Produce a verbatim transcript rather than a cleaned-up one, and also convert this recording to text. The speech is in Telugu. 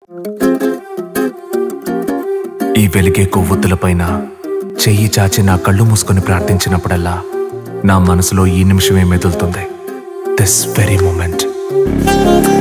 ఈ వెలిగే కొవ్వొత్తులపైన చెయ్యి చాచి నా కళ్ళు మూసుకొని ప్రార్థించినప్పుడల్లా నా మనసులో ఈ నిమిషమే మెదులుతుంది. This very moment.